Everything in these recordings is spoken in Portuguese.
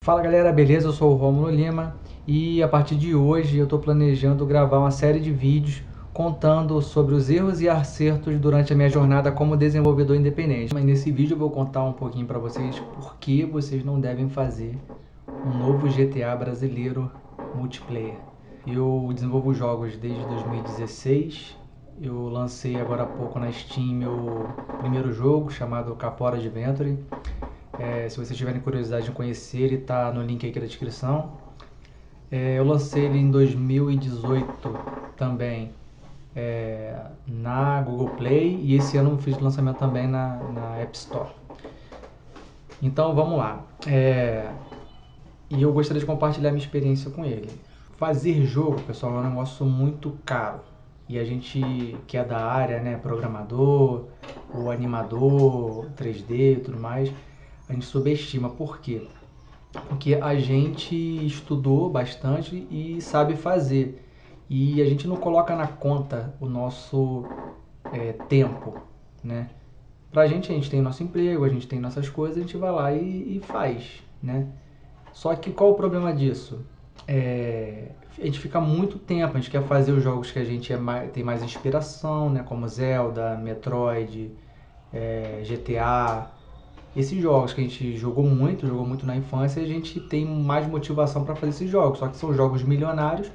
Fala galera, beleza? Eu sou o Rômulo Lima e a partir de hoje eu estou planejando gravar uma série de vídeos contando sobre os erros e acertos durante a minha jornada como desenvolvedor independente. Mas nesse vídeo eu vou contar um pouquinho para vocês por que vocês não devem fazer um novo GTA brasileiro multiplayer. Eu desenvolvo jogos desde 2016, eu lancei agora há pouco na Steam meu primeiro jogo chamado Capora Adventure. Se vocês tiverem curiosidade de conhecer, ele está no link aqui da descrição. Eu lancei ele em 2018 também na Google Play e esse ano eu fiz o lançamento também na App Store. Então vamos lá. E eu gostaria de compartilhar minha experiência com ele. Fazer jogo, pessoal, é um negócio muito caro. E a gente que é da área, né, programador, o animador, 3D e tudo mais, a gente subestima. Por quê? Porque a gente estudou bastante e sabe fazer. E a gente não coloca na conta o nosso tempo, né? Pra gente, a gente tem nosso emprego, a gente tem nossas coisas, a gente vai lá e faz, né? Só que qual o problema disso? A gente fica muito tempo, a gente quer fazer os jogos que a gente tem mais inspiração, né? Como Zelda, Metroid, GTA. Esses jogos que a gente jogou muito na infância, a gente tem mais motivação para fazer esses jogos. Só que são jogos milionários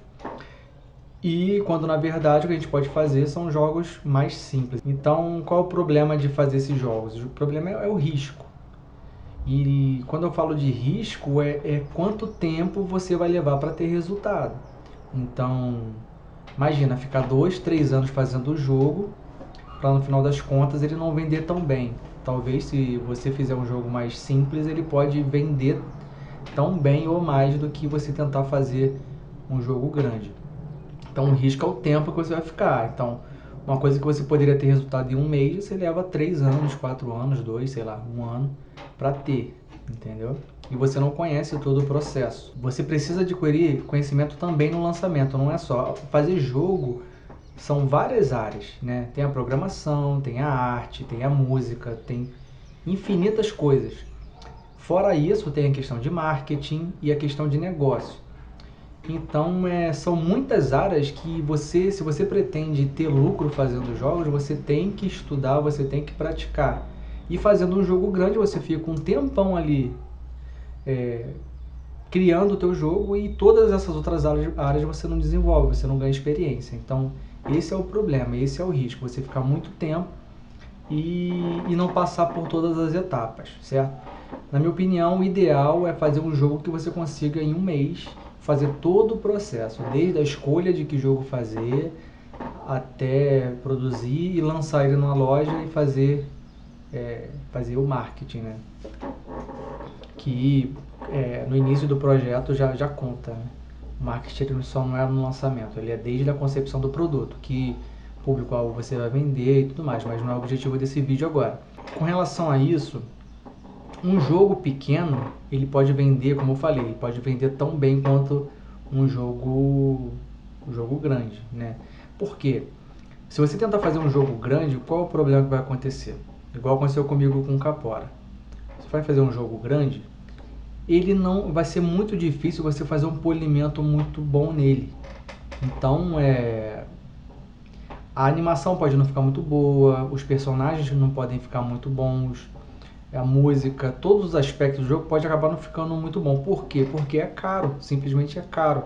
e quando na verdade o que a gente pode fazer são jogos mais simples. Então qual é o problema de fazer esses jogos? O problema é o risco. E quando eu falo de risco, é quanto tempo você vai levar para ter resultado. Então, imagina ficar 2, 3 anos fazendo o jogo para no final das contas ele não vender tão bem. Talvez se você fizer um jogo mais simples, ele pode vender tão bem ou mais do que você tentar fazer um jogo grande. Então o risco é o tempo que você vai ficar. Então, uma coisa que você poderia ter resultado em um mês, você leva 3 anos, 4 anos, 2, sei lá, 1 ano para ter, entendeu? E você não conhece todo o processo. Você precisa adquirir conhecimento também no lançamento, não é só fazer jogo. São várias áreas, né? Tem a programação, tem a arte, tem a música, tem infinitas coisas. Fora isso, tem a questão de marketing e a questão de negócio. Então, são muitas áreas que você, se você pretende ter lucro fazendo jogos, você tem que estudar, você tem que praticar. E fazendo um jogo grande, você fica um tempão ali criando o teu jogo e todas essas outras áreas você não desenvolve, você não ganha experiência. Então, esse é o problema, esse é o risco, você ficar muito tempo e não passar por todas as etapas, certo? Na minha opinião, o ideal é fazer um jogo que você consiga em um mês fazer todo o processo, desde a escolha de que jogo fazer, até produzir e lançar ele na loja e fazer o marketing, né? Que no início do projeto já conta, né? O marketing só não é no lançamento, ele é desde a concepção do produto, que público-alvo você vai vender e tudo mais, mas não é o objetivo desse vídeo agora. Com relação a isso, um jogo pequeno, ele pode vender, como eu falei, ele pode vender tão bem quanto um jogo grande, né? Por quê? Se você tentar fazer um jogo grande, qual é o problema que vai acontecer? Igual aconteceu comigo com o Capora. Você vai fazer um jogo grande, ele não vai ser muito difícil você fazer um polimento muito bom nele. Então, a animação pode não ficar muito boa, os personagens não podem ficar muito bons, a música, todos os aspectos do jogo pode acabar não ficando muito bom. Por quê? Porque é caro, simplesmente é caro.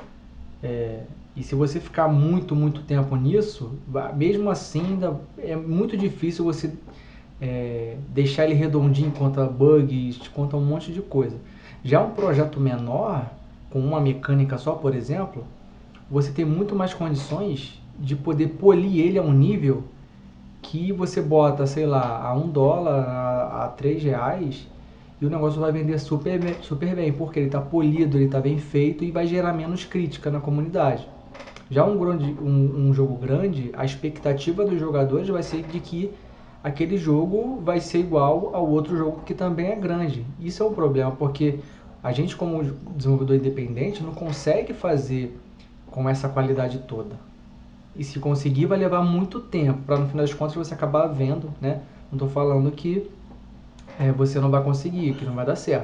E se você ficar muito tempo nisso, mesmo assim ainda é muito difícil você deixar ele redondinho quanto a bugs, quanto a um monte de coisa. Já um projeto menor, com uma mecânica só, por exemplo, você tem muito mais condições de poder polir ele a um nível que você bota, sei lá, a $1, a R$3 e o negócio vai vender super bem, porque ele está polido, ele está bem feito e vai gerar menos crítica na comunidade. Já um jogo grande, a expectativa dos jogadores vai ser de que aquele jogo vai ser igual ao outro jogo que também é grande. Isso é um problema, porque a gente como desenvolvedor independente não consegue fazer com essa qualidade toda. E se conseguir vai levar muito tempo, para no final das contas você acabar vendo, né? Não estou falando que você não vai conseguir, que não vai dar certo.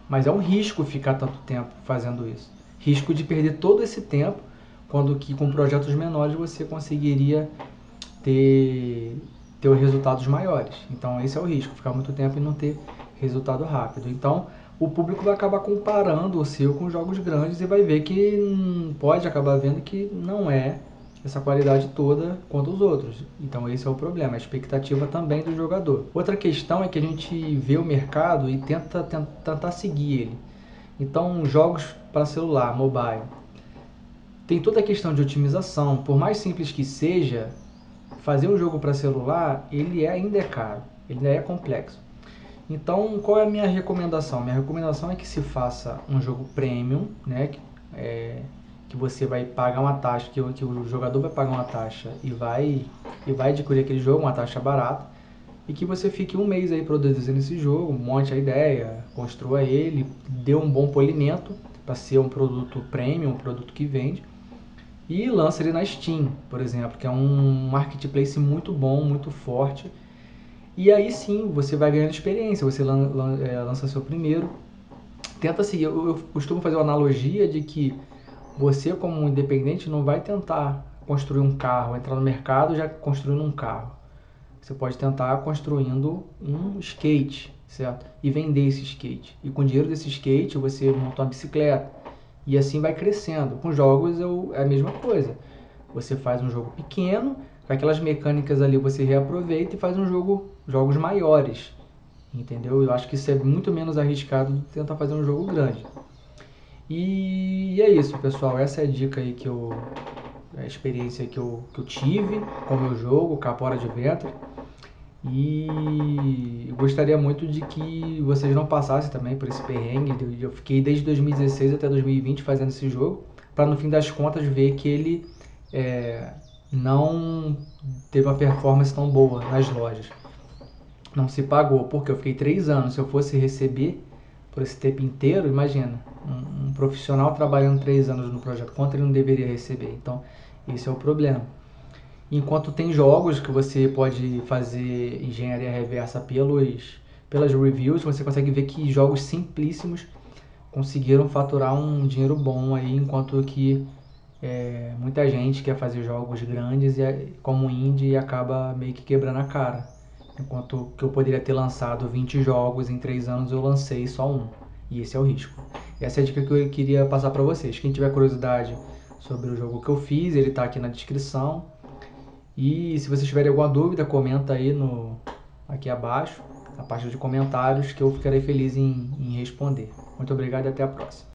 Mas é um risco ficar tanto tempo fazendo isso. Risco de perder todo esse tempo, quando que com projetos menores você conseguiria ter, ter resultados maiores. Então esse é o risco, ficar muito tempo e não ter resultado rápido. Então o público vai acabar comparando o seu com jogos grandes e vai ver que pode acabar vendo que não é essa qualidade toda quanto os outros. Então esse é o problema, a expectativa também do jogador. Outra questão é que a gente vê o mercado e tentar seguir ele. Então jogos para celular, mobile, tem toda a questão de otimização. Por mais simples que seja, fazer um jogo para celular, ele ainda é caro, ele ainda é complexo. Então, qual é a minha recomendação? Minha recomendação é que se faça um jogo premium, né? Que você vai pagar uma taxa, que o jogador vai pagar uma taxa e vai adquirir aquele jogo, uma taxa barata, e que você fique um mês aí produzindo esse jogo, monte a ideia, construa ele, dê um bom polimento para ser um produto premium, um produto que vende, e lança ele na Steam, por exemplo, que é um marketplace muito bom, muito forte. E aí sim, você vai ganhando experiência, você lança seu primeiro. Tenta seguir, eu costumo fazer uma analogia de que você como um independente não vai tentar construir um carro, entrar no mercado já construindo um carro. Você pode tentar construindo um skate, certo? E vender esse skate. E com o dinheiro desse skate você monta uma bicicleta. E assim vai crescendo. Com jogos é a mesma coisa. Você faz um jogo pequeno, com aquelas mecânicas ali você reaproveita e faz jogos maiores. Entendeu? Eu acho que isso é muito menos arriscado do que tentar fazer um jogo grande. E é isso, pessoal. Essa é a dica aí a experiência que eu tive com o meu jogo, Capora Adventure. E gostaria muito de que vocês não passassem também por esse perrengue. Eu fiquei desde 2016 até 2020 fazendo esse jogo, para no fim das contas ver que ele não teve uma performance tão boa nas lojas. Não se pagou, porque eu fiquei 3 anos. Se eu fosse receber por esse tempo inteiro, imagina, um profissional trabalhando 3 anos no projeto, quanto ele não deveria receber? Então, esse é o problema. Enquanto tem jogos que você pode fazer engenharia reversa pelas reviews, você consegue ver que jogos simplíssimos conseguiram faturar um dinheiro bom aí, enquanto que muita gente quer fazer jogos grandes como indie e acaba meio que quebrando a cara. Enquanto que eu poderia ter lançado 20 jogos em 3 anos, eu lancei só um. E esse é o risco. Essa é a dica que eu queria passar para vocês. Quem tiver curiosidade sobre o jogo que eu fiz, ele está aqui na descrição. E se vocês tiverem alguma dúvida, comenta aí aqui abaixo, na parte de comentários, que eu ficarei feliz em responder. Muito obrigado e até a próxima.